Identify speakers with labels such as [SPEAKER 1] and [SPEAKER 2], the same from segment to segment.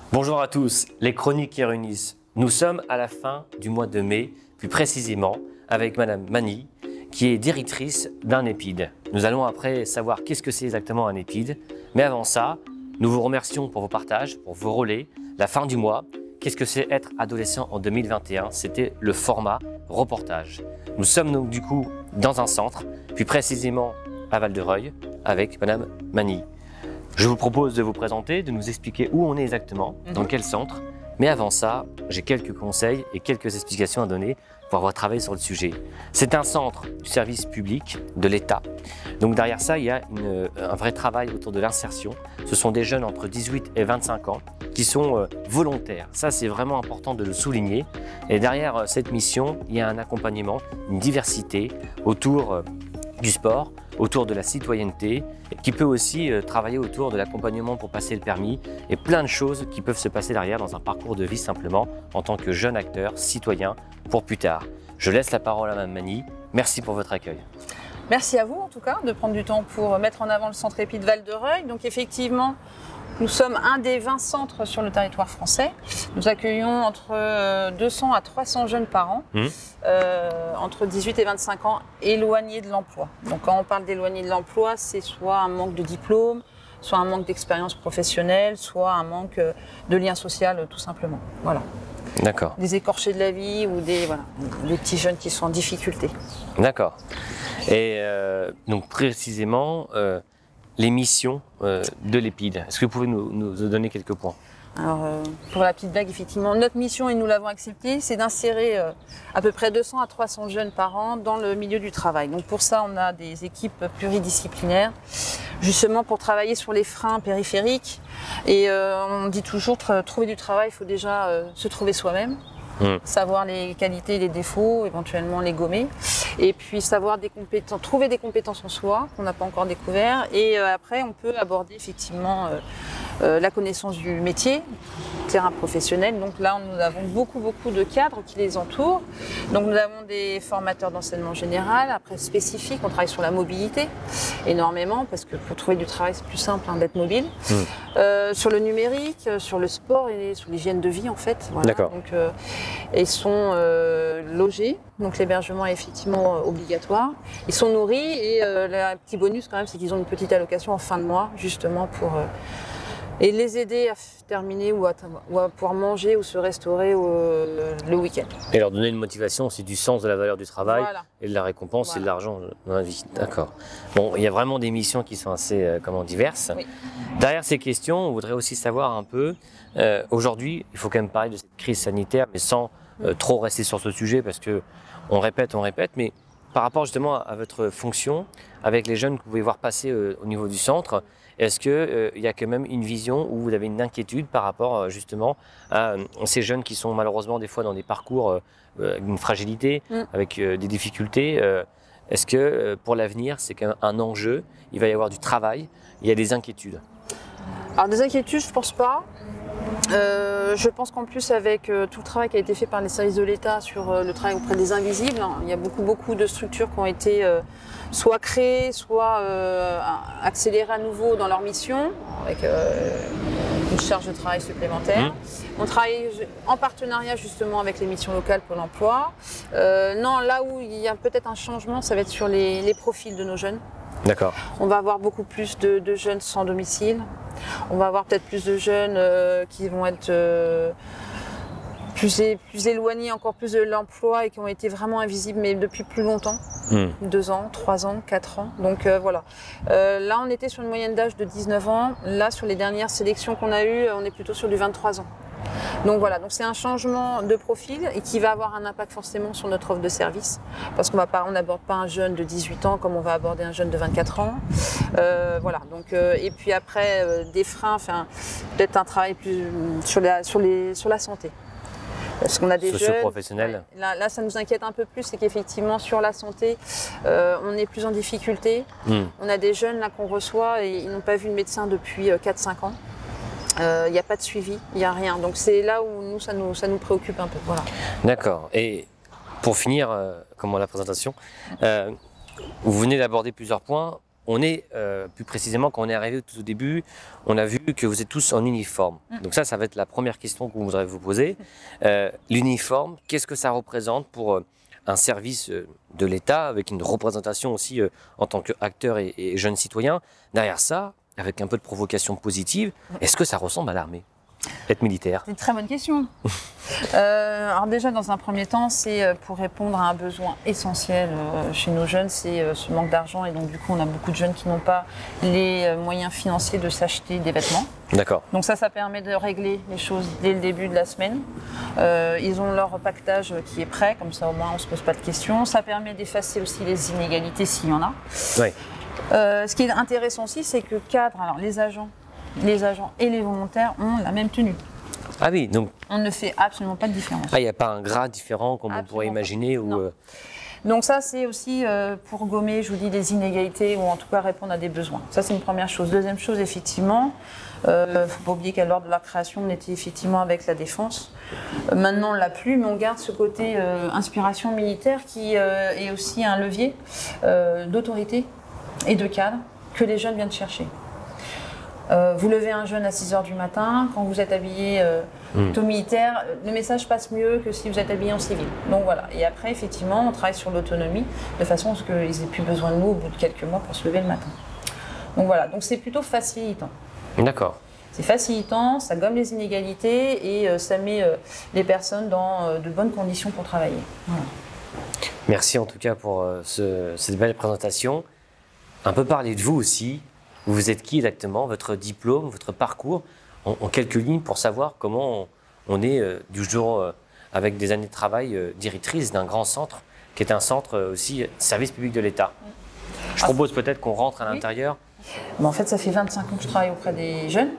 [SPEAKER 1] Bonjour à tous, les chroniques qui réunissent. Nous sommes à la fin du mois de mai, plus précisément avec Madame Mani, qui est directrice d'un EHPID. Nous allons après savoir qu'est-ce que c'est exactement un EHPID. Mais avant ça, nous vous remercions pour vos partages, pour vos relais. La fin du mois, qu'est-ce que c'est être adolescent en 2021? C'était le format reportage. Nous sommes donc du coup dans un centre, plus précisément à Val-de-Reuil, avec Madame Mani. Je vous propose de vous présenter, de nous expliquer où on est exactement, dans quel centre. Mais avant ça, j'ai quelques conseils et quelques explications à donner pour avoir travaillé sur le sujet. C'est un centre du service public de l'État. Donc derrière ça, il y a un vrai travail autour de l'insertion. Ce sont des jeunes entre 18 et 25 ans qui sont volontaires. Ça, c'est vraiment important de le souligner. Et derrière cette mission, il y a un accompagnement, une diversité autour du sport, autour de la citoyenneté, qui peut aussi travailler autour de l'accompagnement pour passer le permis et plein de choses qui peuvent se passer derrière dans un parcours de vie simplement en tant que jeune acteur, citoyen pour plus tard. Je laisse la parole à Mme Mani. Merci pour votre accueil.
[SPEAKER 2] Merci à vous en tout cas de prendre du temps pour mettre en avant le centre EHPID Val-de-Reuil. Donc effectivement, nous sommes un des 20 centres sur le territoire français. Nous accueillons entre 200 à 300 jeunes par an, entre 18 et 25 ans, éloignés de l'emploi. Donc quand on parle d'éloignés de l'emploi, c'est soit un manque de diplôme, soit un manque d'expérience professionnelle, soit un manque de lien social tout simplement. Voilà.
[SPEAKER 1] D'accord.
[SPEAKER 2] Des écorchés de la vie ou des petits jeunes qui sont en difficulté.
[SPEAKER 1] D'accord. Et donc précisément, les missions de l'EHPID. Est-ce que vous pouvez nous donner quelques points?
[SPEAKER 2] Alors, pour la petite blague, effectivement, notre mission, et nous l'avons acceptée, c'est d'insérer à peu près 200 à 300 jeunes par an dans le milieu du travail. Donc pour ça, on a des équipes pluridisciplinaires, justement pour travailler sur les freins périphériques. Et on dit toujours, trouver du travail, il faut déjà se trouver soi-même. Savoir les qualités et les défauts, éventuellement les gommer. Et puis savoir trouver des compétences en soi qu'on n'a pas encore découvert. Et après, on peut aborder effectivement la connaissance du métier, terrain professionnel. Donc là, nous avons beaucoup de cadres qui les entourent. Donc nous avons des formateurs d'enseignement général, après spécifiques. On travaille sur la mobilité énormément parce que pour trouver du travail, c'est plus simple d'être mobile. Sur le numérique, sur le sport et sur l'hygiène de vie en fait. Voilà.
[SPEAKER 1] D'accord.
[SPEAKER 2] Donc, ils sont logés, donc l'hébergement est effectivement obligatoire. Ils sont nourris et le petit bonus quand même, c'est qu'ils ont une petite allocation en fin de mois, justement pour et les aider à terminer ou à pouvoir manger ou se restaurer le week-end.
[SPEAKER 1] Et leur donner une motivation aussi du sens de la valeur du travail et de la récompense et de l'argent dans la vie. D'accord. Bon, il y a vraiment des missions qui sont assez diverses. Oui. Derrière ces questions, on voudrait aussi savoir un peu, aujourd'hui, il faut quand même parler de cette crise sanitaire, mais sans trop rester sur ce sujet parce que on répète, mais par rapport justement à votre fonction, avec les jeunes que vous pouvez voir passer au niveau du centre, est-ce qu'il y a quand même une vision où vous avez une inquiétude par rapport justement à ces jeunes qui sont malheureusement des fois dans des parcours d'une fragilité, avec des difficultés est-ce que pour l'avenir, c'est quand même un enjeu, il va y avoir du travail, il y a des inquiétudes?
[SPEAKER 2] Alors des inquiétudes, je ne pense pas. Je pense qu'en plus avec tout le travail qui a été fait par les services de l'État sur le travail auprès des invisibles, il y a beaucoup de structures qui ont été soit créées, soit accélérées à nouveau dans leur mission, avec une charge de travail supplémentaire. On travaille en partenariat justement avec les missions locales Pôle emploi. Non, là où il y a peut-être un changement, ça va être sur les profils de nos jeunes.
[SPEAKER 1] D'accord.
[SPEAKER 2] On va avoir beaucoup plus de jeunes sans domicile. On va avoir peut-être plus de jeunes qui vont être plus éloignés encore plus de l'emploi et qui ont été vraiment invisibles, mais depuis plus longtemps. 2 ans, 3 ans, 4 ans. Donc voilà. Là, on était sur une moyenne d'âge de 19 ans. Là, sur les dernières sélections qu'on a eues, on est plutôt sur du 23 ans. Donc voilà, donc c'est un changement de profil et qui va avoir un impact forcément sur notre offre de service parce qu'on n'aborde pas un jeune de 18 ans comme on va aborder un jeune de 24 ans. Voilà, donc et puis après des freins, peut-être un travail plus sur la santé. Parce qu'on a des jeunes,
[SPEAKER 1] professionnels.
[SPEAKER 2] Là, ça nous inquiète un peu plus, c'est qu'effectivement sur la santé, on est plus en difficulté. On a des jeunes là qu'on reçoit et ils n'ont pas vu de médecin depuis 4-5 ans. Il n'y a pas de suivi, il n'y a rien. Donc c'est là où nous, ça nous préoccupe un peu. Voilà.
[SPEAKER 1] D'accord. Et pour finir, comme la présentation, vous venez d'aborder plusieurs points. on est, plus précisément, quand on est arrivé tout au début, on a vu que vous êtes tous en uniforme. Donc ça va être la première question qu'on voudrait vous poser. L'uniforme, qu'est-ce que ça représente pour un service de l'État, avec une représentation aussi en tant qu'acteur et jeune citoyen? Derrière ça, avec un peu de provocation positive, est-ce que ça ressemble à l'armée, être militaire?
[SPEAKER 2] C'est une très bonne question. Alors déjà, dans un premier temps, c'est pour répondre à un besoin essentiel chez nos jeunes, c'est ce manque d'argent. Et donc du coup, on a beaucoup de jeunes qui n'ont pas les moyens financiers de s'acheter des vêtements.
[SPEAKER 1] D'accord.
[SPEAKER 2] Donc ça permet de régler les choses dès le début de la semaine. Ils ont leur paquetage qui est prêt, comme ça au moins on ne se pose pas de questions. Ça permet d'effacer aussi les inégalités s'il y en a.
[SPEAKER 1] Oui.
[SPEAKER 2] Ce qui est intéressant aussi, c'est que le cadre, alors les agents et les volontaires ont la même tenue.
[SPEAKER 1] Ah oui, donc
[SPEAKER 2] On ne fait absolument pas de différence.
[SPEAKER 1] il n'y a pas un grade différent comme on pourrait imaginer ou
[SPEAKER 2] Donc ça, c'est aussi pour gommer, je vous dis, des inégalités ou en tout cas répondre à des besoins. Ça, c'est une première chose. Deuxième chose, effectivement, il ne faut pas oublier qu'à l'heure de la création, on était effectivement avec la défense. Maintenant, on ne l'a plus, mais on garde ce côté inspiration militaire qui est aussi un levier d'autorité et de cadre que les jeunes viennent chercher. Vous levez un jeune à 6 h du matin, quand vous êtes habillé plutôt militaire, le message passe mieux que si vous êtes habillé en civil. Donc voilà. Et après, effectivement, on travaille sur l'autonomie de façon à ce qu'ils n'aient plus besoin de nous au bout de quelques mois pour se lever le matin. Donc voilà. Donc c'est plutôt facilitant.
[SPEAKER 1] D'accord.
[SPEAKER 2] C'est facilitant, ça gomme les inégalités et ça met les personnes dans de bonnes conditions pour travailler. Voilà.
[SPEAKER 1] Merci en tout cas pour cette belle présentation. Un peu parler de vous aussi. Vous êtes qui exactement? Votre diplôme, votre parcours, en quelques lignes pour savoir comment on est du jour avec des années de travail directrice d'un grand centre qui est un centre aussi service public de l'État. Je propose peut-être qu'on rentre à l'intérieur.
[SPEAKER 2] Mais en fait, ça fait 25 ans que je travaille auprès des jeunes.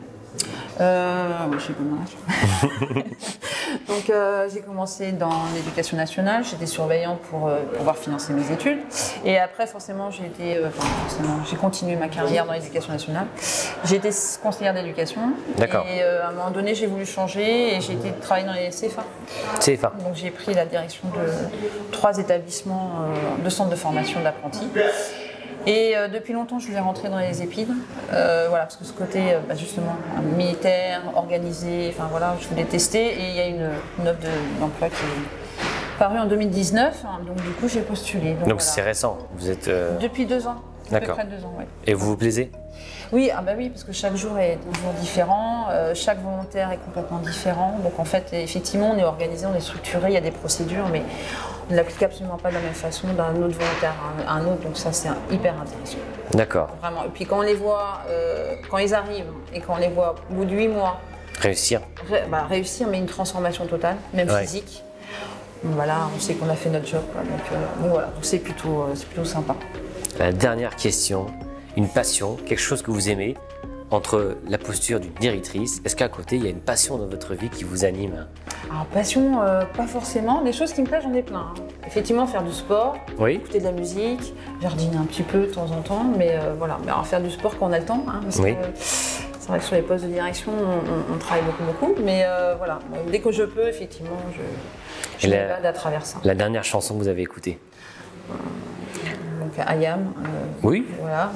[SPEAKER 2] Je sais pas mon âge. Donc j'ai commencé dans l'éducation nationale, j'étais surveillante pour pouvoir financer mes études. Et après forcément j'ai continué ma carrière dans l'éducation nationale. J'ai été conseillère d'éducation.
[SPEAKER 1] D'accord.
[SPEAKER 2] Et à un moment donné j'ai voulu changer et j'ai été travailler dans les CFA.
[SPEAKER 1] CFA.
[SPEAKER 2] Donc j'ai pris la direction de 3 établissements de centres de formation d'apprentis. Et depuis longtemps, je voulais rentrer dans les EPID, voilà, parce que ce côté justement militaire, organisé, enfin voilà, je voulais tester. Et il y a une offre d'emploi qui est parue en 2019, hein, donc du coup j'ai postulé. Donc voilà.
[SPEAKER 1] C'est récent, vous êtes...
[SPEAKER 2] Depuis 2 ans, à peu près 2 ans, oui.
[SPEAKER 1] Et vous vous plaisez?
[SPEAKER 2] Oui, oui, parce que chaque jour est un jour différent, chaque volontaire est complètement différent. Donc en fait, effectivement, on est organisé, on est structuré, il y a des procédures, mais on ne l'applique absolument pas de la même façon d'un autre volontaire à un autre. Donc ça, c'est hyper intéressant.
[SPEAKER 1] D'accord.
[SPEAKER 2] Vraiment. Et puis quand on les voit, quand ils arrivent et quand on les voit au bout de 8 mois,
[SPEAKER 1] Réussir.
[SPEAKER 2] Réussir, mais une transformation totale, même physique. Voilà, on sait qu'on a fait notre job, quoi. Donc voilà, donc c'est plutôt sympa. La
[SPEAKER 1] dernière question. Une passion, quelque chose que vous aimez, entre la posture d'une directrice, est-ce qu'à côté, il y a une passion dans votre vie qui vous anime?
[SPEAKER 2] Alors, passion, pas forcément. Des choses qui me plaisent, j'en ai plein. Hein. Effectivement, faire du sport, écouter de la musique, jardiner un petit peu de temps en temps, mais voilà. Mais alors, faire du sport quand on a le temps, hein, parce que c'est vrai que sur les postes de direction, on travaille beaucoup, mais voilà. Dès que je peux, effectivement, je m'évade à travers ça. La dernière chanson que vous avez écoutée? Donc IAM. Oui. Voilà.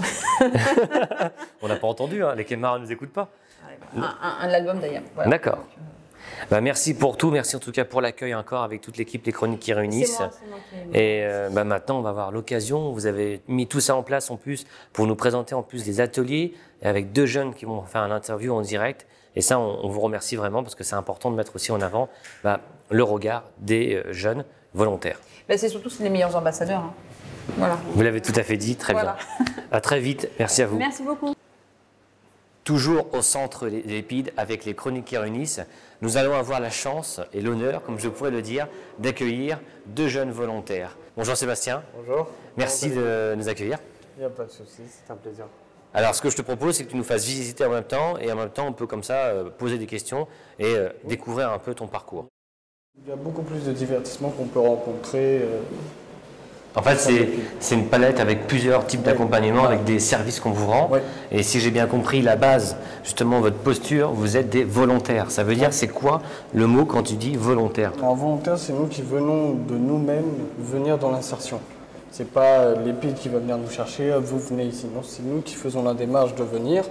[SPEAKER 2] On n'a pas entendu, hein, les camarades ne nous écoutent pas. L'album d'IAM. Voilà. D'accord. Merci pour tout, merci en tout cas pour l'accueil encore avec toute l'équipe, les chroniques qui réunissent. C'est moi qui et maintenant on va avoir l'occasion, vous avez mis tout ça en place en plus pour nous présenter en plus des ateliers avec 2 jeunes qui vont faire une interview en direct. Et ça on vous remercie vraiment parce que c'est important de mettre aussi en avant le regard des jeunes volontaires. C'est surtout les meilleurs ambassadeurs. Hein. Voilà. Vous l'avez tout à fait dit, très bien. À très vite, merci à vous. Merci beaucoup. Toujours au centre des EPID avec les chroniques qui réunissent, nous allons avoir la chance et l'honneur, comme je pourrais le dire, d'accueillir 2 jeunes volontaires. Bonjour Sébastien. Bonjour. Merci de nous accueillir. Il n'y a pas de souci, c'est un plaisir. Alors ce que je te propose, c'est que tu nous fasses visiter en même temps et en même temps on peut comme ça poser des questions et découvrir un peu ton parcours.
[SPEAKER 3] Il y a beaucoup plus de divertissement qu'on peut rencontrer.
[SPEAKER 1] En fait, c'est une palette avec plusieurs types d'accompagnement, avec des services qu'on vous rend. Et si j'ai bien compris, la base, justement, votre posture, vous êtes des volontaires. Ça veut dire, c'est quoi le mot quand tu dis volontaire?
[SPEAKER 3] Alors, volontaire, c'est nous qui venons de nous-mêmes venir dans l'insertion. C'est pas l'EPID qui va venir nous chercher, vous venez ici. Non, c'est nous qui faisons la démarche de venir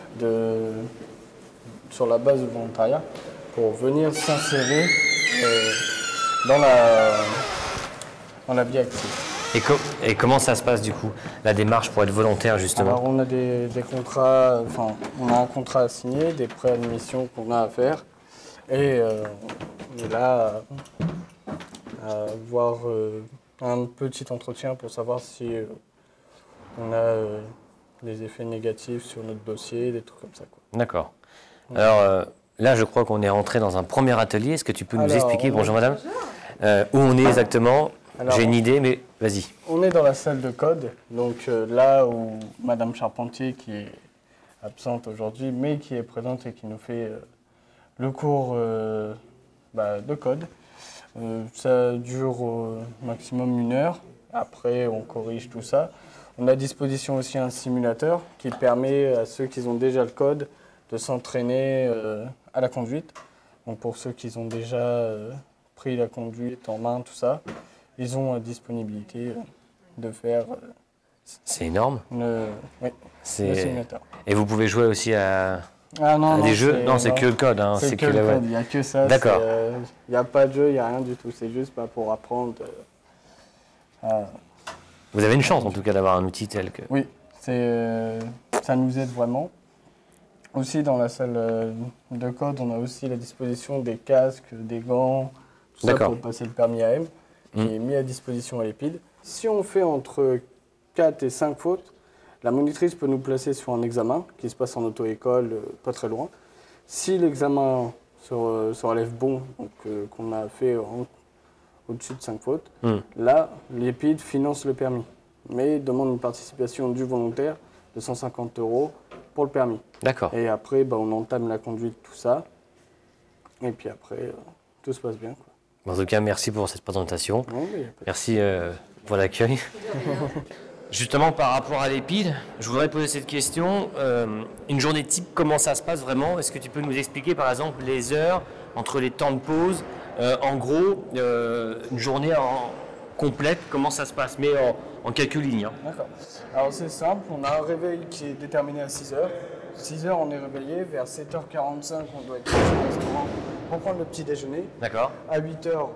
[SPEAKER 3] sur la base du volontariat pour venir s'insérer dans la vie active.
[SPEAKER 1] Et comment ça se passe du coup, la démarche pour être volontaire justement?
[SPEAKER 3] Alors on a des contrats, enfin on a un contrat à signer, des préadmissions qu'on a à faire et on est là à voir un petit entretien pour savoir si on a des effets négatifs sur notre dossier, des trucs comme ça, quoi.
[SPEAKER 1] D'accord. Alors là, je crois qu'on est rentré dans un premier atelier. Est-ce que tu peux nous expliquer, bonjour madame, où on est exactement? J'ai une idée, mais vas-y.
[SPEAKER 3] On est dans la salle de code, donc là où madame Charpentier, qui est absente aujourd'hui, mais qui est présente et qui nous fait le cours de code. Ça dure au maximum 1 heure. Après, on corrige tout ça. On a à disposition aussi un simulateur qui permet à ceux qui ont déjà le code de s'entraîner à la conduite. Donc pour ceux qui ont déjà pris la conduite en main, tout ça, ils ont disponibilité de faire
[SPEAKER 1] C'est énorme.
[SPEAKER 3] le simulateur.
[SPEAKER 1] Et vous pouvez jouer aussi à
[SPEAKER 3] non,
[SPEAKER 1] des jeux? Non, c'est que le code. Hein.
[SPEAKER 3] C'est que le code, il n'y a que ça.
[SPEAKER 1] D'accord.
[SPEAKER 3] Il n'y a pas de jeu, il n'y a rien du tout. C'est juste pour apprendre.
[SPEAKER 1] Vous avez une chance en tout cas d'avoir un outil tel que...
[SPEAKER 3] Oui, ça nous aide vraiment. Aussi dans la salle de code, on a aussi à la disposition des casques, des gants, tout ça pour passer le permis AM, qui est mis à disposition à l'EPID. Si on fait entre 4 et 5 fautes, la monitrice peut nous placer sur un examen qui se passe en auto-école, pas très loin. Si l'examen se relève bon, donc qu'on a fait au-dessus de 5 fautes, là, l'EPID finance le permis, mais demande une participation du volontaire de 150 € pour le permis.
[SPEAKER 1] D'accord.
[SPEAKER 3] Et après, on entame la conduite, tout ça. Et puis après, tout se passe bien, quoi.
[SPEAKER 1] En tout cas, merci pour cette présentation.
[SPEAKER 3] Oui,
[SPEAKER 1] merci pour l'accueil. Justement, par rapport à l'EPID, je voudrais poser cette question. Une journée type, comment ça se passe vraiment? Est-ce que tu peux nous expliquer, par exemple, les heures entre les temps de pause? En gros, une journée complète, comment ça se passe? Mais en quelques lignes. Hein.
[SPEAKER 3] D'accord. Alors c'est simple, on a un réveil qui est déterminé à 6 h. 6 h, on est réveillé. Vers 7h45, on doit être au restaurant pour prendre le petit déjeuner.
[SPEAKER 1] D'accord.
[SPEAKER 3] À 8 h,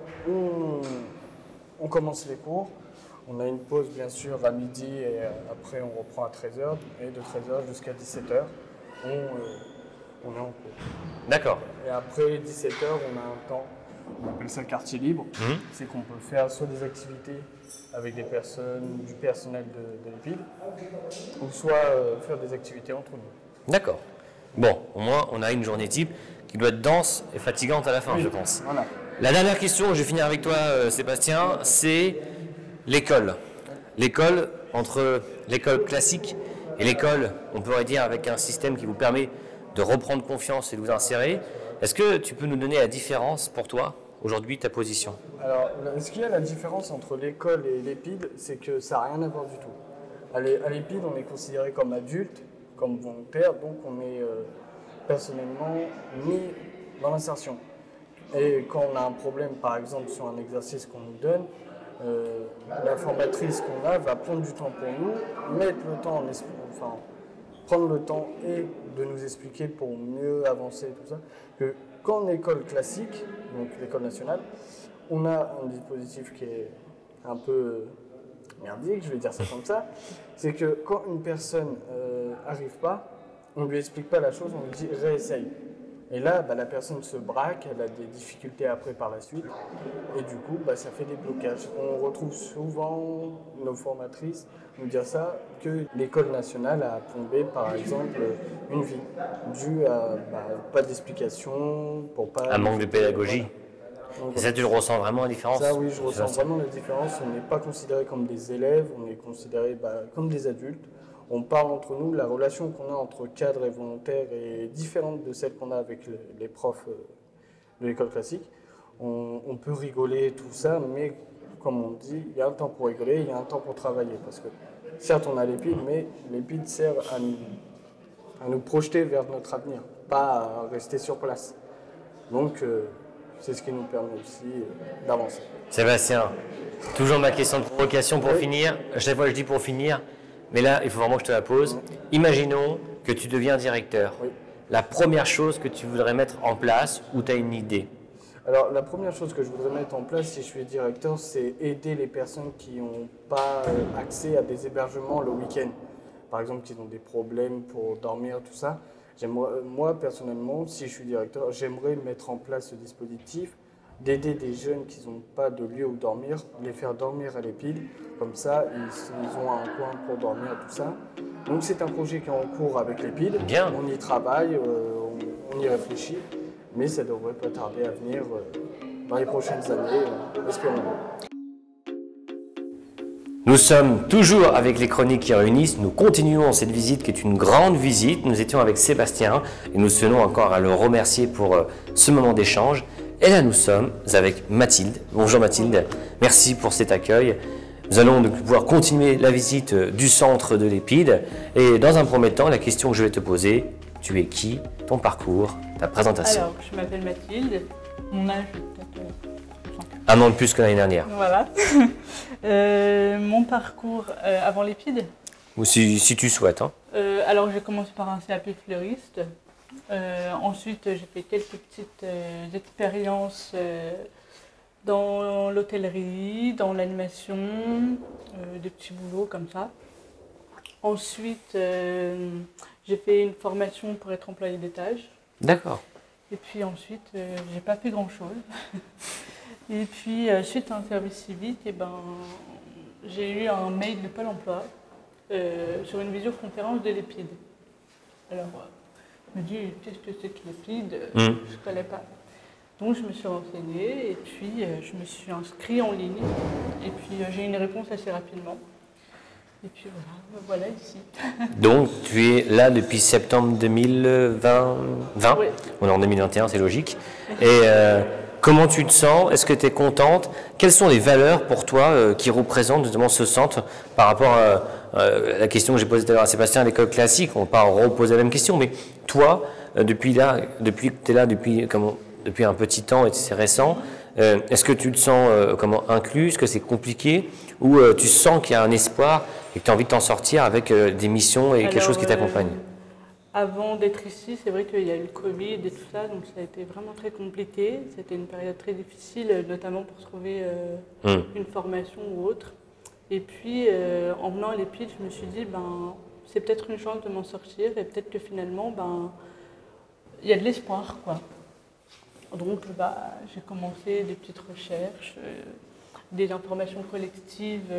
[SPEAKER 3] on commence les cours. On a une pause bien sûr à midi et après on reprend à 13 h. Et de 13 h jusqu'à 17 h, on est en cours.
[SPEAKER 1] D'accord.
[SPEAKER 3] Et après 17 h, on a un temps, on appelle ça quartier libre. C'est qu'on peut faire soit des activités avec des personnes, du personnel de l'EPID, ou soit faire des activités entre nous.
[SPEAKER 1] D'accord. Bon, au moins on a une journée type qui doit être dense et fatigante à la fin, je pense.
[SPEAKER 3] Voilà.
[SPEAKER 1] La dernière question, je vais finir avec toi Sébastien, c'est l'école. L'école, entre l'école classique et l'école, on pourrait dire avec un système qui vous permet de reprendre confiance et de vous insérer. Est-ce que tu peux nous donner la différence pour toi, aujourd'hui, ta position?
[SPEAKER 3] Alors, ce qu'il y a la différence entre l'école et l'EPID, c'est que ça n'a rien à voir du tout. À l'EPID, on est considéré comme adulte, comme volontaire, donc on est personnellement mis dans l'insertion. Et quand on a un problème, par exemple, sur un exercice qu'on nous donne, la formatrice qu'on a va prendre du temps pour nous, mettre le temps prendre le temps et de nous expliquer pour mieux avancer tout ça. Que qu'en école classique, donc l'école nationale, on a un dispositif qui est un peu merdique, je vais dire ça comme ça. C'est que quand une personne n'arrive pas, on ne lui explique pas la chose, on lui dit réessaye. Et là, la personne se braque, elle a des difficultés après par la suite, et du coup, ça fait des blocages. On retrouve souvent nos formatrices nous dire ça, que l'école nationale a plombé, par exemple, une vie, due à pas d'explication, pour pas...
[SPEAKER 1] Un manque de pédagogie.
[SPEAKER 3] Donc,
[SPEAKER 1] et ça, tu le ressens vraiment la différence?
[SPEAKER 3] Ça, oui, je ressens vraiment la différence. On n'est pas considéré comme des élèves, on est considéré comme des adultes. On parle entre nous, la relation qu'on a entre cadres et volontaires est différente de celle qu'on a avec les profs de l'école classique. On peut rigoler, tout ça, mais comme on dit, il y a un temps pour rigoler, il y a un temps pour travailler. Parce que certes, on a l'EPID, mais l'EPID sert à nous projeter vers notre avenir, pas à rester sur place. Donc, c'est ce qui nous permet aussi d'avancer.
[SPEAKER 1] Sébastien, toujours ma question de provocation pour finir. Chaque fois je dis pour finir, mais là il faut vraiment que je te la pose. Imaginons que tu deviens directeur.
[SPEAKER 3] Oui.
[SPEAKER 1] La première chose que tu voudrais mettre en place ou tu as une idée?
[SPEAKER 3] Alors, la première chose que je voudrais mettre en place si je suis directeur, c'est aider les personnes qui n'ont pas accès à des hébergements le week-end. Par exemple, qui ont des problèmes pour dormir, tout ça. Moi, personnellement, si je suis directeur, j'aimerais mettre en place ce dispositif, d'aider des jeunes qui n'ont pas de lieu où dormir, les faire dormir à l'EPID. Comme ça, ils ont un coin pour dormir, tout ça. Donc, c'est un projet qui est en cours avec l'EPID.
[SPEAKER 1] Bien.
[SPEAKER 3] On y travaille, on y réfléchit. Mais ça ne devrait pas tarder à venir dans les prochaines années, espérons-le.
[SPEAKER 1] Nous sommes toujours avec les chroniques qui réunissent. Nous continuons cette visite qui est une grande visite. Nous étions avec Sébastien et nous tenons encore à le remercier pour ce moment d'échange. Et là, nous sommes avec Mathilde. Bonjour Mathilde, merci pour cet accueil. Nous allons donc pouvoir continuer la visite du centre de l'EPID. Et dans un premier temps, la question que je vais te poser, tu es qui? Ton parcours, ta présentation.
[SPEAKER 4] Alors, je m'appelle Mathilde. Mon âge est peut-être...
[SPEAKER 1] Un an de plus que l'année dernière.
[SPEAKER 4] Voilà. Mon parcours avant l'EPID.
[SPEAKER 1] Ou si tu souhaites. Hein.
[SPEAKER 4] Alors, j'ai commencé par un CAP fleuriste. Ensuite, j'ai fait quelques petites expériences dans l'hôtellerie, dans l'animation, des petits boulots comme ça. Ensuite, j'ai fait une formation pour être employé d'étage.
[SPEAKER 1] D'accord.
[SPEAKER 4] Et puis ensuite, j'ai pas fait grand-chose. Et puis, suite à un service civique, j'ai eu un mail de Pôle emploi sur une visioconférence de l'EPID. Alors, je me dis, qu'est-ce que c'est que l'EPID? Je ne connais pas. Donc, je me suis renseignée et puis je me suis inscrite en ligne. Et puis, j'ai eu une réponse assez rapidement. Et puis voilà ici. Donc
[SPEAKER 1] tu es là depuis septembre 2020
[SPEAKER 4] Oui.
[SPEAKER 1] On est en 2021, c'est logique. Et comment tu te sens? Est-ce que tu es contente? Quelles sont les valeurs pour toi qui représentent justement ce centre par rapport à la question que j'ai posée tout à l'heure à Sébastien à l'école classique? On ne va pas reposer la même question, mais toi, depuis que tu es là depuis un petit temps et c'est récent, est-ce que tu te sens inclus? Est-ce que c'est compliqué? Ou tu sens qu'il y a un espoir et que tu as envie de t'en sortir avec des missions et quelque chose qui t'accompagne?
[SPEAKER 4] Avant d'être ici, c'est vrai qu'il y a eu le Covid et tout ça, donc ça a été vraiment très compliqué. C'était une période très difficile, notamment pour trouver une formation ou autre. Et puis, en venant à l'EPID, je me suis dit, c'est peut-être une chance de m'en sortir et peut-être que finalement, il y a de l'espoir, quoi. Donc, j'ai commencé des petites recherches, des informations collectives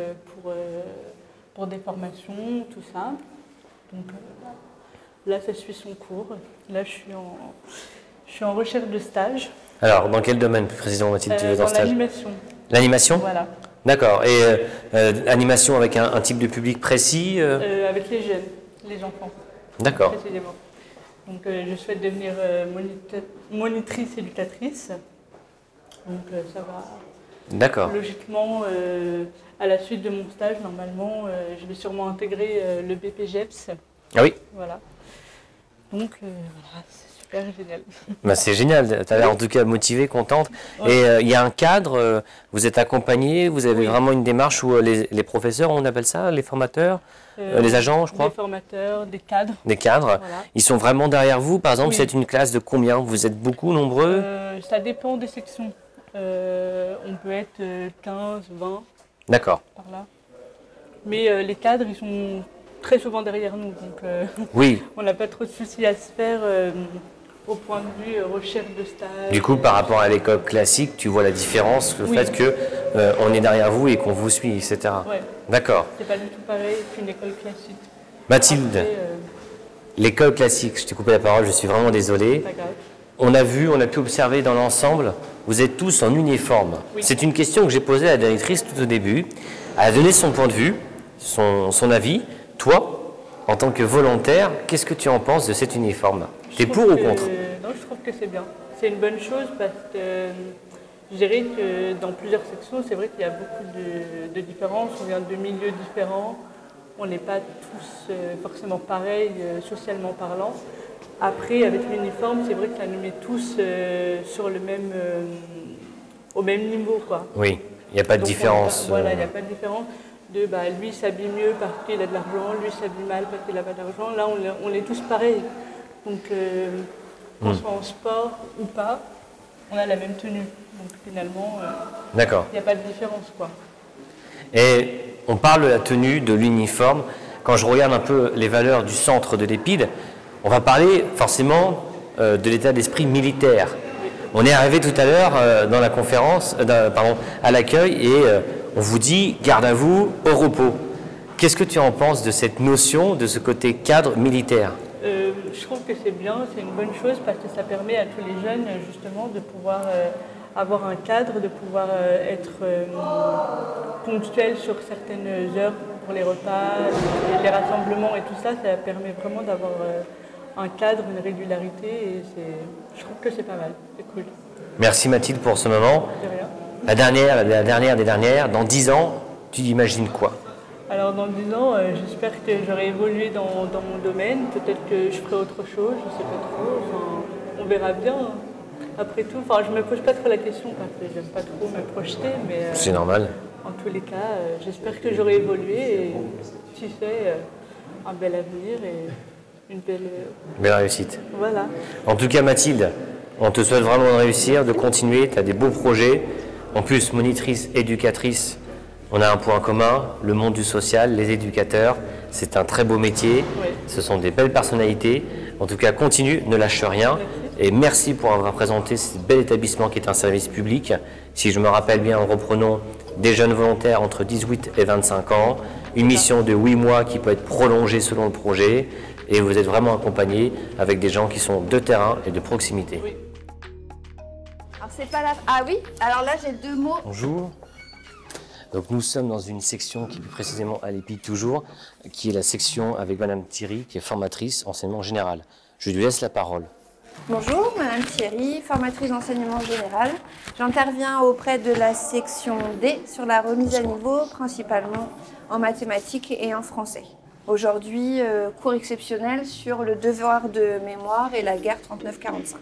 [SPEAKER 4] pour des formations, tout ça. Donc là, ça suit son cours. Là, je suis en recherche de stage.
[SPEAKER 1] Alors, dans quel domaine plus précisément, Mathilde, tu veux dans stage?
[SPEAKER 4] L'animation.
[SPEAKER 1] L'animation?
[SPEAKER 4] Voilà.
[SPEAKER 1] D'accord. Et animation avec un type de public précis
[SPEAKER 4] Avec les jeunes, les enfants.
[SPEAKER 1] D'accord.
[SPEAKER 4] Précisément. Donc, je souhaite devenir monitrice éducatrice. Donc, ça va.
[SPEAKER 1] D'accord.
[SPEAKER 4] Logiquement, à la suite de mon stage, normalement, je vais sûrement intégrer le BPGEPS.
[SPEAKER 1] Ah oui.
[SPEAKER 4] Voilà. Donc, voilà, c'est super génial.
[SPEAKER 1] C'est génial. Tu as l'air en tout cas motivée, contente. Ouais. Et il y a un cadre, vous êtes accompagné, vous avez vraiment une démarche où les professeurs, on appelle ça, les formateurs, les agents, je crois.
[SPEAKER 4] Des formateurs, des cadres.
[SPEAKER 1] Des cadres. Voilà. Ils sont vraiment derrière vous. Par exemple, c'est une classe de combien? Vous êtes beaucoup, nombreux?
[SPEAKER 4] Ça dépend des sections. On peut être 15, 20.
[SPEAKER 1] D'accord.
[SPEAKER 4] Par là. Mais les cadres, ils sont très souvent derrière nous. Donc,
[SPEAKER 1] oui.
[SPEAKER 4] On n'a pas trop de soucis à se faire au point de vue recherche de stage.
[SPEAKER 1] Du coup, par rapport à l'école classique, tu vois la différence, le fait que on est derrière vous et qu'on vous suit, etc.
[SPEAKER 4] Ouais.
[SPEAKER 1] D'accord.
[SPEAKER 4] C'est pas du tout pareil qu'une école classique.
[SPEAKER 1] Mathilde, l'école classique, je t'ai coupé la parole, je suis vraiment désolé.
[SPEAKER 4] Pas grave.
[SPEAKER 1] On a pu observer dans l'ensemble, vous êtes tous en uniforme. Oui. C'est une question que j'ai posée à la directrice tout au début. Elle a donné son point de vue, son avis. Toi, en tant que volontaire, qu'est-ce que tu en penses de cet uniforme? Tu es pour ou contre?
[SPEAKER 4] Non, je trouve que c'est bien. C'est une bonne chose parce que je dirais que dans plusieurs sections, c'est vrai qu'il y a beaucoup de différences. On vient de milieux différents. On n'est pas tous forcément pareils socialement parlant. Après, avec l'uniforme, c'est vrai que ça nous met tous sur le même, au même niveau, quoi.
[SPEAKER 1] Oui, il n'y a pas de
[SPEAKER 4] Donc,
[SPEAKER 1] différence.
[SPEAKER 4] Voilà, il n'y a pas de différence. Lui s'habille mieux parce qu'il a de l'argent, lui s'habille mal parce qu'il n'a pas d'argent. Là, on est tous pareils. Donc, qu'on soit en sport ou pas, on a la même tenue. Donc, finalement,
[SPEAKER 1] D'accord.
[SPEAKER 4] il n'y a pas de différence, quoi.
[SPEAKER 1] Et on parle de la tenue, de l'uniforme. Quand je regarde un peu les valeurs du centre de l'Épide, on va parler forcément de l'état d'esprit militaire. On est arrivé tout à l'heure dans la conférence, à l'accueil, et on vous dit garde à vous, au repos. Qu'est-ce que tu en penses de cette notion, de ce côté cadre militaire?
[SPEAKER 4] Je trouve que c'est bien, c'est une bonne chose parce que ça permet à tous les jeunes justement de pouvoir avoir un cadre, de pouvoir être ponctuel sur certaines heures pour les repas, les rassemblements et tout ça. Ça permet vraiment d'avoir un cadre, une régularité et je trouve que c'est pas mal, c'est cool.
[SPEAKER 1] Merci Mathilde pour ce moment.
[SPEAKER 4] De rien.
[SPEAKER 1] La dernière des dernières, dans 10 ans, tu imagines quoi?
[SPEAKER 4] Alors dans 10 ans, j'espère que j'aurai évolué dans mon domaine, peut-être que je ferai autre chose, je ne sais pas trop, enfin, on verra bien. Après tout, enfin, je ne me pose pas trop la question parce que j'aime pas trop me projeter, mais
[SPEAKER 1] C'est normal.
[SPEAKER 4] en tous les cas, j'espère que j'aurai évolué et qui sait, un bel avenir et une belle...
[SPEAKER 1] Belle réussite.
[SPEAKER 4] Voilà.
[SPEAKER 1] En tout cas Mathilde, on te souhaite vraiment de réussir, de continuer, tu as des beaux projets. En plus, monitrice, éducatrice, on a un point commun, le monde du social, les éducateurs, c'est un très beau métier,
[SPEAKER 4] Oui.
[SPEAKER 1] Ce sont des belles personnalités. En tout cas, continue, ne lâche rien. Et merci pour avoir présenté ce bel établissement qui est un service public. Si je me rappelle bien, reprenons des jeunes volontaires entre 18 et 25 ans, une mission de 8 mois qui peut être prolongée selon le projet, et vous êtes vraiment accompagné avec des gens qui sont de terrain et de proximité.
[SPEAKER 4] Oui.
[SPEAKER 5] Alors c'est pas la... Ah oui, alors là j'ai 2 mots.
[SPEAKER 1] Bonjour. Donc nous sommes dans une section qui est plus précisément à l'Épide toujours, qui est la section avec Madame Thierry, qui est formatrice enseignement général. Je lui laisse la parole.
[SPEAKER 5] Bonjour, Madame Thierry, formatrice d'enseignement général. J'interviens auprès de la section D sur la remise à niveau, principalement en mathématiques et en français. Aujourd'hui, cours exceptionnel sur le devoir de mémoire et la guerre 39-45.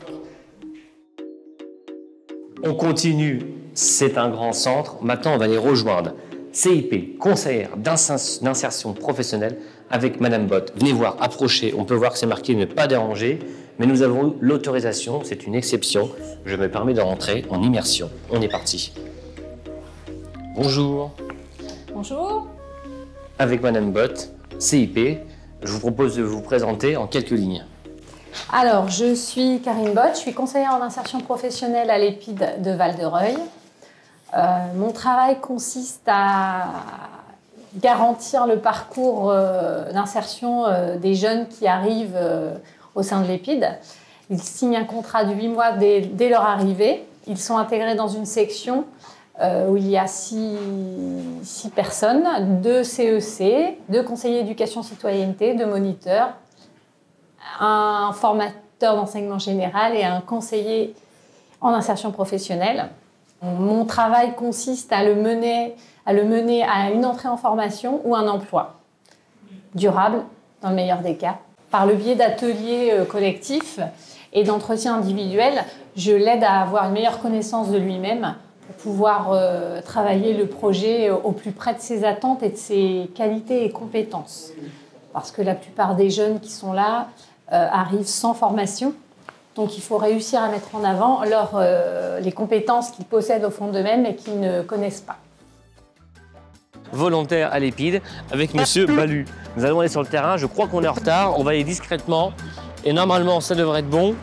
[SPEAKER 1] On continue, c'est un grand centre. Maintenant, on va les rejoindre. CIP, conseillère d'insertion professionnelle avec Madame Bott. Venez voir, approchez. On peut voir que c'est marqué ne pas déranger, mais nous avons l'autorisation, c'est une exception. Je me permets de rentrer en immersion. On est parti. Bonjour.
[SPEAKER 6] Bonjour.
[SPEAKER 1] Avec Madame Bott, CIP, je vous propose de vous présenter en quelques lignes.
[SPEAKER 6] Alors, je suis Karine Bott, je suis conseillère en insertion professionnelle à l'Épide de Val-de-Reuil. Mon travail consiste à garantir le parcours d'insertion des jeunes qui arrivent au sein de l'Épide. Ils signent un contrat de 8 mois dès leur arrivée. Ils sont intégrés dans une section où il y a 6 personnes, 2 CEC, 2 conseillers éducation citoyenneté, 2 moniteurs, un formateur d'enseignement général et un conseiller en insertion professionnelle. Mon travail consiste à le mener à une entrée en formation ou un emploi durable, dans le meilleur des cas. Par le biais d'ateliers collectifs et d'entretiens individuels, je l'aide à avoir une meilleure connaissance de lui-même pour pouvoir travailler le projet au plus près de ses attentes et de ses qualités et compétences. Parce que la plupart des jeunes qui sont là arrivent sans formation. Donc il faut réussir à mettre en avant les compétences qu'ils possèdent au fond d'eux-mêmes et qu'ils ne connaissent pas.
[SPEAKER 1] Volontaire à l'Épide avec Monsieur Balu. Nous allons aller sur le terrain, je crois qu'on est en retard, on va aller discrètement et normalement ça devrait être bon.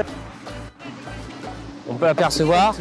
[SPEAKER 1] On peut apercevoir.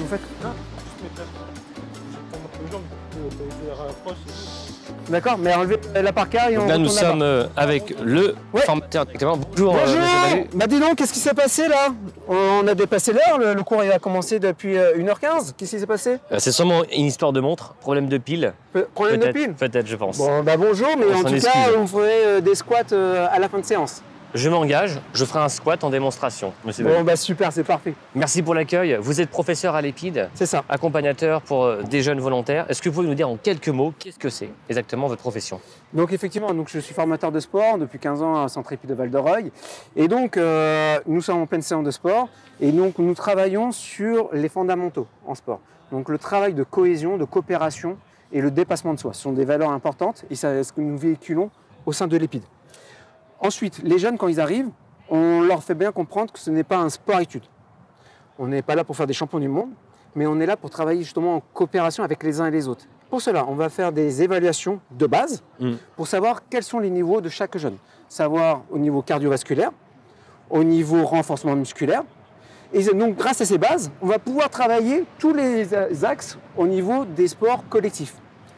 [SPEAKER 7] D'accord, mais enlevez la parka et on
[SPEAKER 1] Là nous
[SPEAKER 7] retourne
[SPEAKER 1] sommes avec le formateur directement. Bonjour, Monsieur Balu.
[SPEAKER 7] Bah dis donc, qu'est-ce qui s'est passé là? On a dépassé l'heure, le cours il a commencé depuis 1h15. Qu'est-ce qui s'est passé?
[SPEAKER 1] C'est sûrement une histoire de montre, problème de pile.
[SPEAKER 7] Problème de pile?
[SPEAKER 1] Peut-être, je pense.
[SPEAKER 7] Bon, bah bonjour, mais
[SPEAKER 1] On
[SPEAKER 7] en
[SPEAKER 1] s'en
[SPEAKER 7] tout
[SPEAKER 1] excuse.
[SPEAKER 7] cas, on ferait des squats à la fin de séance.
[SPEAKER 1] je m'engage, je ferai un squat en démonstration, monsieur
[SPEAKER 7] Bon,
[SPEAKER 1] Valli.
[SPEAKER 7] bah super, c'est parfait.
[SPEAKER 1] Merci pour l'accueil. Vous êtes professeur à l'EPID,
[SPEAKER 7] C'est ça.
[SPEAKER 1] accompagnateur pour des jeunes volontaires. Est-ce que vous pouvez nous dire en quelques mots qu'est-ce que c'est exactement votre profession?
[SPEAKER 7] Donc effectivement, je suis formateur de sport depuis 15 ans à Centre EPID de Val-de-Reuil. Et donc, nous sommes en pleine séance de sport. Et donc, nous travaillons sur les fondamentaux en sport. Donc, le travail de cohésion, de coopération et le dépassement de soi. Ce sont des valeurs importantes et c'est ce que nous véhiculons au sein de l'EPID. Ensuite, les jeunes, quand ils arrivent, on leur fait bien comprendre que ce n'est pas un sport-étude. On n'est pas là pour faire des champions du monde, mais on est là pour travailler justement en coopération avec les uns et les autres. Pour cela, on va faire des évaluations de base pour savoir quels sont les niveaux de chaque jeune. Savoir au niveau cardiovasculaire, au niveau renforcement musculaire. Et donc, grâce à ces bases, on va pouvoir travailler tous les axes au niveau des sports collectifs.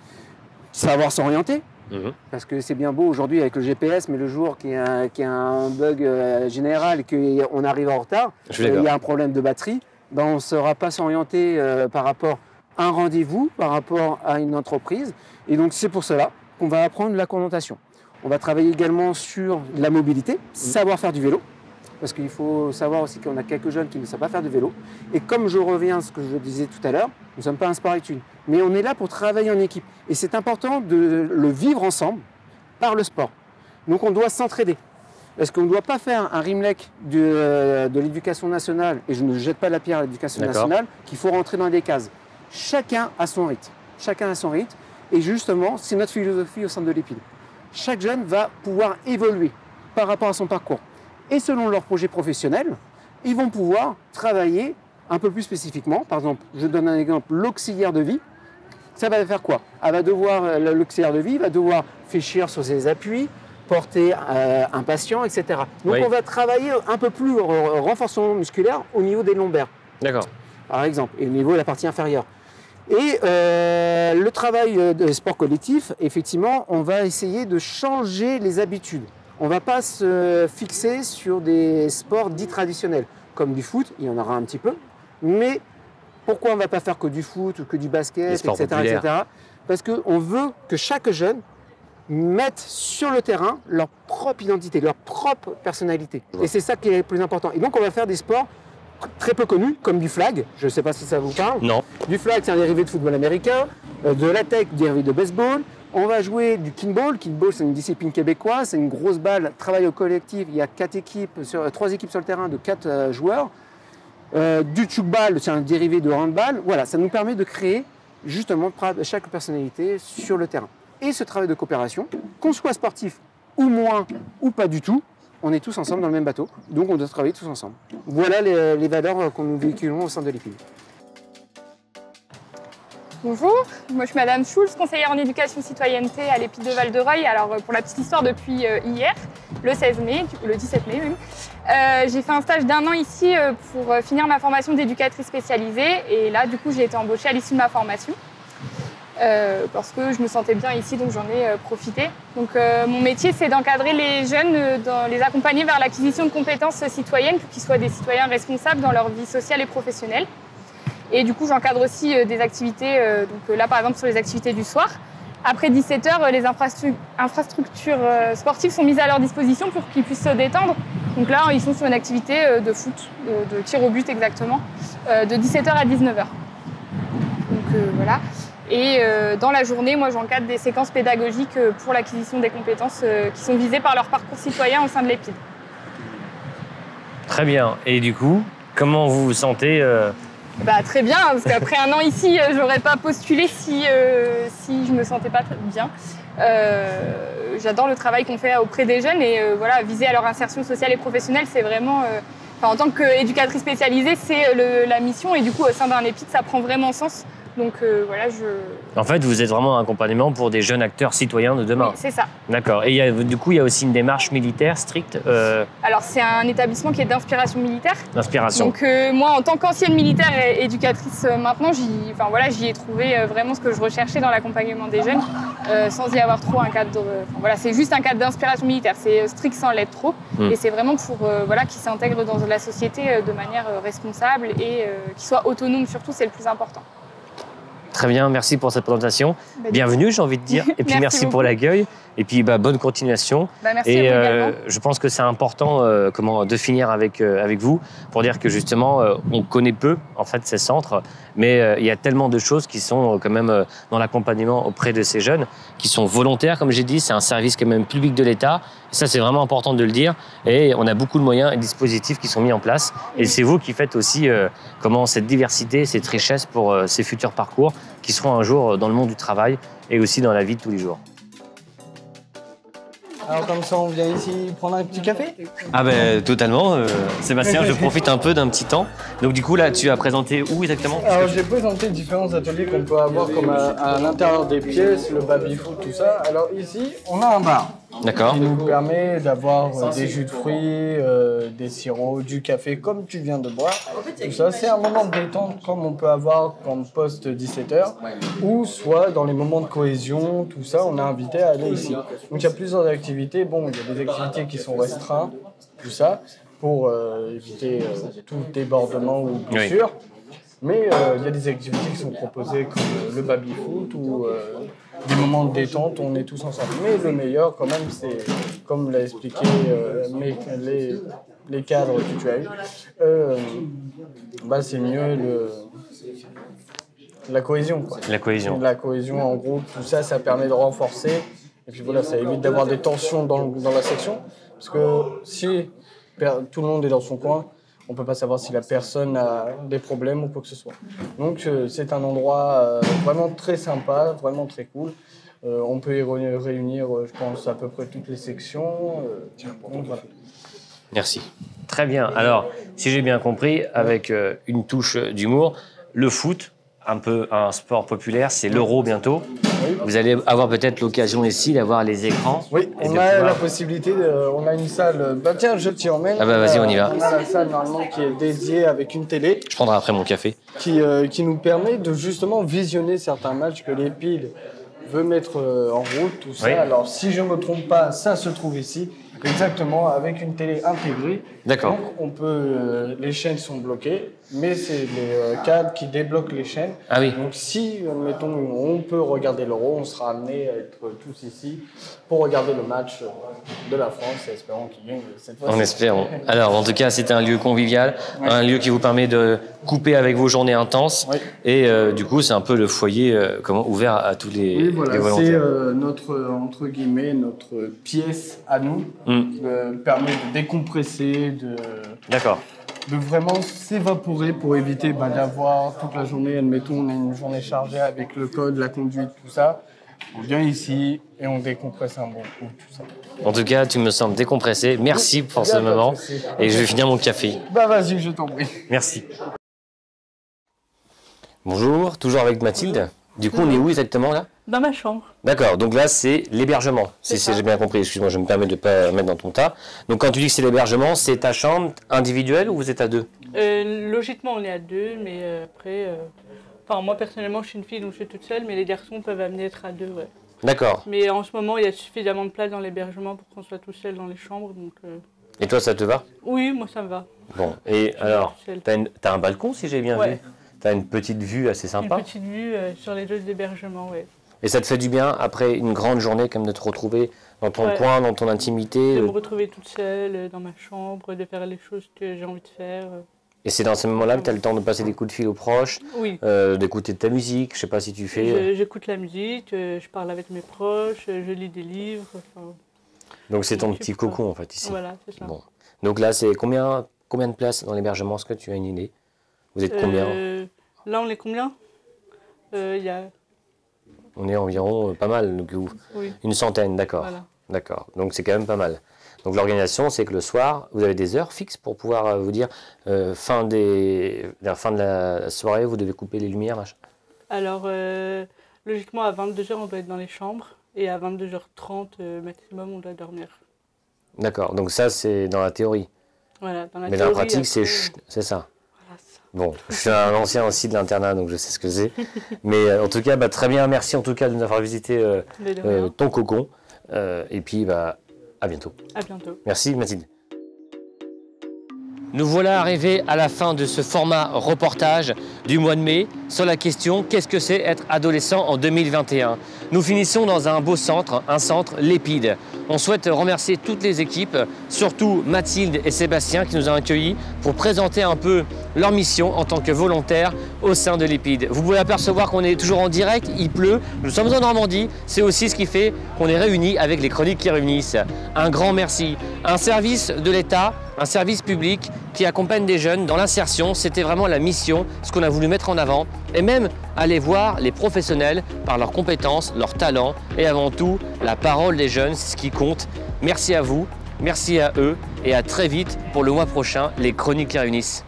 [SPEAKER 7] Savoir s'orienter, parce que c'est bien beau aujourd'hui avec le GPS, mais le jour qu'il y a un bug général et qu'on arrive en retard, il y a un problème de batterie, ben on ne saura pas s'orienter par rapport à un rendez-vous, par rapport à une entreprise. Et donc c'est pour cela qu'on va apprendre la connotation. On va travailler également sur la mobilité, savoir faire du vélo, parce qu'il faut savoir aussi qu'on a quelques jeunes qui ne savent pas faire de vélo. Et comme je reviens à ce que je disais tout à l'heure, nous ne sommes pas un sport-étude, mais on est là pour travailler en équipe. Et c'est important de le vivre ensemble par le sport. Donc on doit s'entraider. Parce qu'on ne doit pas faire un Rimlek de l'éducation nationale, et je ne jette pas la pierre à l'éducation nationale, qu'il faut rentrer dans des cases. Chacun a son rythme. Chacun a son rythme. Et justement, c'est notre philosophie au sein de l'EPID. Chaque jeune va pouvoir évoluer par rapport à son parcours. Et selon leur projet professionnel, ils vont pouvoir travailler un peu plus spécifiquement. Par exemple, je donne un exemple, l'auxiliaire de vie. Ça va faire quoi? L'auxiliaire de vie va devoir fléchir sur ses appuis, porter un patient, etc. Donc on va travailler un peu plus renforcement musculaire au niveau des lombaires.
[SPEAKER 1] D'accord.
[SPEAKER 7] Par exemple, et au niveau de la partie inférieure. Et le travail de sport collectif, effectivement, on va essayer de changer les habitudes. On ne va pas se fixer sur des sports dits traditionnels, comme du foot, il y en aura un petit peu, mais pourquoi on ne va pas faire que du foot ou que du basket, etc. Parce qu'on veut que chaque jeune mette sur le terrain leur propre identité, leur propre personnalité. Et c'est ça qui est le plus important. Et donc on va faire des sports très peu connus, comme du flag, je ne sais pas si ça vous parle.
[SPEAKER 1] Non.
[SPEAKER 7] Du flag, c'est un dérivé de football américain, de la tech, dérivé de baseball. On va jouer du kickball. Kickball, c'est une discipline québécoise, c'est une grosse balle, travail au collectif. Il y a 3 équipes sur le terrain de 4 joueurs. Du tchoukball, c'est un dérivé de handball. Voilà, ça nous permet de créer justement chaque personnalité sur le terrain. Et ce travail de coopération, qu'on soit sportif ou moins ou pas du tout, on est tous ensemble dans le même bateau. Donc on doit travailler tous ensemble. Voilà les valeurs que nous véhiculons au sein de l'EPID.
[SPEAKER 8] Bonjour, moi je suis Madame Schulz, conseillère en éducation citoyenneté à l'EPID de Val-de-Reuil. Alors pour la petite histoire, depuis hier, le 16 mai, le 17 mai même, j'ai fait un stage d'1 an ici pour finir ma formation d'éducatrice spécialisée. Et là du coup j'ai été embauchée à l'issue de ma formation. Parce que je me sentais bien ici, donc j'en ai profité. Donc mon métier, c'est d'encadrer les jeunes, les accompagner vers l'acquisition de compétences citoyennes pour qu'ils soient des citoyens responsables dans leur vie sociale et professionnelle. Et du coup, j'encadre aussi des activités, donc là par exemple sur les activités du soir. Après 17h, les infrastructures sportives sont mises à leur disposition pour qu'ils puissent se détendre. Donc là, ils sont sur une activité de foot, de tir au but exactement, de 17h à 19h. Donc voilà. Et dans la journée, moi, j'encadre des séquences pédagogiques pour l'acquisition des compétences qui sont visées par leur parcours citoyen au sein de l'EPID.
[SPEAKER 1] Très bien. Et du coup, comment vous vous sentez
[SPEAKER 8] Très bien, parce qu'après 1 an ici, j'aurais pas postulé si je me sentais pas bien. J'adore le travail qu'on fait auprès des jeunes et voilà, viser à leur insertion sociale et professionnelle, c'est vraiment... en tant qu'éducatrice spécialisée, c'est la mission et du coup, au sein d'un EPID, ça prend vraiment sens. Donc voilà,
[SPEAKER 1] En fait, vous êtes vraiment un accompagnement pour des jeunes acteurs citoyens de demain.
[SPEAKER 8] Oui, c'est ça.
[SPEAKER 1] D'accord. Et du coup, il y a aussi une démarche militaire stricte
[SPEAKER 8] Alors, c'est un établissement qui est d'inspiration militaire.
[SPEAKER 1] D'inspiration.
[SPEAKER 8] Donc moi, en tant qu'ancienne militaire et éducatrice maintenant, j'y ai trouvé vraiment ce que je recherchais dans l'accompagnement des jeunes, sans y avoir trop un cadre... c'est juste un cadre d'inspiration militaire. C'est strict sans l'être trop. Et c'est vraiment pour qu'ils s'intègrent dans la société de manière responsable et qu'ils soient autonomes surtout, c'est le plus important.
[SPEAKER 1] Très bien, merci pour cette présentation. Bienvenue, j'ai envie de dire. Et puis merci pour l'accueil. Et puis bonne continuation.
[SPEAKER 8] Merci
[SPEAKER 1] et
[SPEAKER 8] à vous également.
[SPEAKER 1] je pense que c'est important de finir avec vous pour dire que justement on connaît peu en fait ces centres, mais il y a tellement de choses qui sont quand même dans l'accompagnement auprès de ces jeunes qui sont volontaires, comme j'ai dit, c'est un service quand même public de l'État. Ça c'est vraiment important de le dire. Et on a beaucoup de moyens et de dispositifs qui sont mis en place. Et c'est vous qui faites aussi cette diversité, cette richesse pour ces futurs parcours qui seront un jour dans le monde du travail et aussi dans la vie de tous les jours.
[SPEAKER 3] Alors comme ça, on vient ici prendre un petit café?
[SPEAKER 1] Ah ben totalement. Sébastien, je profite un peu d'un petit temps. Donc du coup là, tu as présenté où exactement?
[SPEAKER 3] Alors j'ai présenté différents ateliers qu'on peut avoir comme à l'intérieur des pièces, le baby-foot, tout ça. Alors ici, on a un bar.
[SPEAKER 1] D'accord.
[SPEAKER 3] Qui nous permet d'avoir des jus de fruits, des sirops, du café comme tu viens de boire. Tout ça, c'est un moment de détente comme on peut avoir comme post 17h ou soit dans les moments de cohésion, tout ça, on est invité à aller ici. Donc il y a plusieurs activités. Bon, il y a des activités qui sont restreintes, tout ça, pour éviter tout débordement ou blessure. Mais il y a des activités qui sont proposées comme le baby-foot ou des moments de détente, on est tous ensemble. Mais le meilleur, quand même, c'est, comme l'a expliqué les cadres que tu as eu, c'est mieux la cohésion. Quoi.
[SPEAKER 1] La cohésion.
[SPEAKER 3] La cohésion en groupe, tout ça, ça permet de renforcer. Et puis voilà, ça évite d'avoir des tensions dans la section. Parce que si tout le monde est dans son coin, on ne peut pas savoir si la personne a des problèmes ou quoi que ce soit. Donc c'est un endroit vraiment très sympa, vraiment très cool. On peut y réunir, je pense, à peu près toutes les sections. Donc, voilà.
[SPEAKER 1] Merci. Très bien. Alors, si j'ai bien compris, avec une touche d'humour, le foot, un peu un sport populaire, c'est l'Euro bientôt. Oui. Vous allez avoir peut-être l'occasion ici d'avoir les écrans.
[SPEAKER 3] Oui, on a la possibilité, on a une salle, tiens, je t'y emmène.
[SPEAKER 1] Ah bah vas-y, on y va.
[SPEAKER 3] On a la salle normalement qui est dédiée avec une télé.
[SPEAKER 1] Je prendrai après mon café.
[SPEAKER 3] Qui nous permet de justement visionner certains matchs que l'Épide veut mettre en route, tout ça. Oui. Alors si je ne me trompe pas, ça se trouve ici. Exactement, avec une télé intégrée.
[SPEAKER 1] D'accord.
[SPEAKER 3] Donc, on peut, les chaînes sont bloquées, mais c'est les câbles qui débloquent les chaînes.
[SPEAKER 1] Ah oui.
[SPEAKER 3] Donc, si, admettons, on peut regarder l'Euro, on sera amené à être tous ici pour regarder le match de la France et espérons qu'il gagne cette fois-ci.
[SPEAKER 1] On espère. Alors, en tout cas, c'est un lieu convivial, oui. Un lieu qui vous permet de couper avec vos journées intenses. Oui. Et du coup, c'est un peu le foyer ouvert à tous les,
[SPEAKER 3] voilà,
[SPEAKER 1] les volontaires.
[SPEAKER 3] C'est notre, entre guillemets, notre pièce à nous. Qui permet de décompresser, de vraiment s'évaporer pour éviter d'avoir toute la journée, admettons, on a une journée chargée avec le code, la conduite, tout ça. On vient ici et on décompresse un bon coup, tout ça.
[SPEAKER 1] En tout cas, tu me sembles décompressé. Merci pour ce moment. Et je vais finir mon café.
[SPEAKER 3] Vas-y, je t'en prie.
[SPEAKER 1] Merci. Bonjour, toujours avec Mathilde. Du coup, on est où exactement là?
[SPEAKER 4] Dans ma chambre.
[SPEAKER 1] D'accord, donc là c'est l'hébergement, si j'ai bien compris. Excuse-moi, je me permets de ne pas mettre dans ton tas. Donc quand tu dis que c'est l'hébergement, c'est ta chambre individuelle ou vous êtes à deux?
[SPEAKER 4] Logiquement, on est à deux, mais après... moi personnellement, je suis une fille, donc je suis toute seule, mais les garçons peuvent amener être à deux, ouais.
[SPEAKER 1] D'accord.
[SPEAKER 4] Mais en ce moment, il y a suffisamment de place dans l'hébergement pour qu'on soit tout seul dans les chambres, donc...
[SPEAKER 1] Et toi, ça te va?
[SPEAKER 4] Oui, moi ça me va.
[SPEAKER 1] Bon, et alors, t'as un balcon si j'ai bien vu? T'as une petite vue assez sympa?
[SPEAKER 4] Une petite vue sur les deux hébergements, oui.
[SPEAKER 1] Et ça te fait du bien, après une grande journée, comme de te retrouver dans ton coin, dans ton intimité?
[SPEAKER 4] De me retrouver toute seule, dans ma chambre, de faire les choses que j'ai envie de faire.
[SPEAKER 1] Et c'est dans ces moments-là que tu as le temps de passer des coups de fil aux proches,
[SPEAKER 4] oui.
[SPEAKER 1] D'écouter de ta musique, je ne sais pas si tu fais...
[SPEAKER 4] J'écoute la musique, je parle avec mes proches, je lis des livres.
[SPEAKER 1] Donc c'est ton petit cocon, en fait, ici.
[SPEAKER 4] Voilà, c'est ça.
[SPEAKER 1] Bon. Donc là, c'est combien de places dans l'hébergement? Est-ce que tu as une idée? Vous êtes combien?
[SPEAKER 4] Là, on est combien?
[SPEAKER 1] On est environ pas mal, donc oui. Une centaine, d'accord. Voilà. D'accord, donc c'est quand même pas mal. Donc l'organisation, c'est que le soir, vous avez des heures fixes pour pouvoir vous dire fin de la soirée, vous devez couper les lumières, machin.
[SPEAKER 4] Alors, logiquement, à 22h, on doit être dans les chambres et à 22h30 maximum, on doit dormir. D'accord,
[SPEAKER 1] donc ça, c'est dans la théorie.
[SPEAKER 4] Voilà, dans la
[SPEAKER 1] théorie. Mais dans la pratique, c'est ça. Bon, je suis un ancien aussi de l'internat, donc je sais ce que c'est. Mais en tout cas, très bien. Merci en tout cas de nous avoir visité ton cocon. Et puis, à bientôt.
[SPEAKER 4] À bientôt.
[SPEAKER 1] Merci Mathilde. nous voilà arrivés à la fin de ce format reportage du mois de mai sur la question « Qu'est-ce que c'est être adolescent en 2021 ?» Nous finissons dans un beau centre, un centre L'Épide. On souhaite remercier toutes les équipes, surtout Mathilde et Sébastien qui nous ont accueillis pour présenter un peu leur mission en tant que volontaires au sein de L'Épide. Vous pouvez apercevoir qu'on est toujours en direct, il pleut, nous sommes en Normandie, c'est aussi ce qui fait qu'on est réunis avec les chroniques qui réunissent. Un grand merci. Un service de l'État, un service public qui accompagne des jeunes dans l'insertion, c'était vraiment la mission, ce qu'on a voulu mettre en avant, et même aller voir les professionnels par leurs compétences, leurs talents, et avant tout, la parole des jeunes, c'est ce qui compte. Merci à vous, merci à eux, et à très vite pour le mois prochain, les chroniques qui réunissent.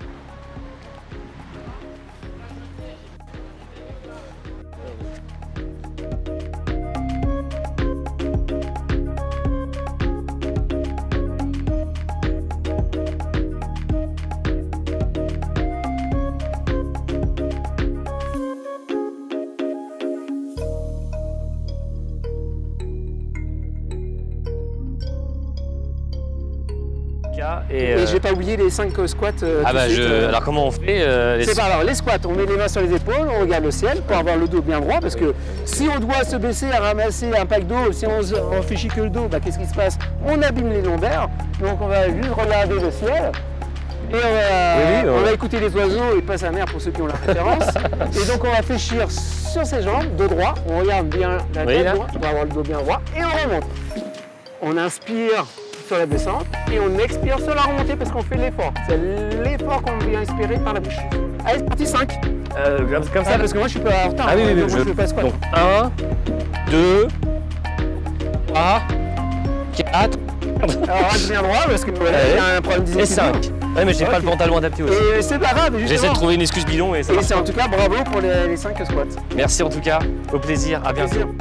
[SPEAKER 7] Et j'ai pas oublié les 5 squats.
[SPEAKER 1] Alors comment on fait
[SPEAKER 7] C'est pas alors les squats, on met les mains sur les épaules, on regarde le ciel pour avoir le dos bien droit parce que si on doit se baisser à ramasser un pack d'eau, si on fait chier que le dos, bah, qu'est-ce qui se passe? On abîme les lombaires, donc on va juste regarder le ciel. Et on va écouter les oiseaux et pas sa mère pour ceux qui ont la référence. Et donc on va fléchir sur ses jambes, dos droit, on regarde bien la tête droite, on va avoir le dos bien droit et on remonte. On inspire sur la descente et on expire sur la remontée parce qu'on fait l'effort. C'est l'effort qu'on vient inspirer par la bouche. Allez, c'est parti, 5.
[SPEAKER 1] Comme ça
[SPEAKER 7] parce que moi je suis pas en retard.
[SPEAKER 1] Ah oui,
[SPEAKER 7] donc je fais pas squat.
[SPEAKER 1] Donc 1, 2, 3, 4.
[SPEAKER 7] Alors reste bien droit parce que il y a un problème d'identité.
[SPEAKER 1] Et 5. Ouais, mais j'ai pas le pantalon adapté aussi.
[SPEAKER 7] Et c'est pas grave, justement.
[SPEAKER 1] J'essaie de trouver une excuse bidon et ça marche.
[SPEAKER 7] Et c'est en tout cas bravo pour les 5 squats.
[SPEAKER 1] Merci en tout cas, au plaisir, à bientôt.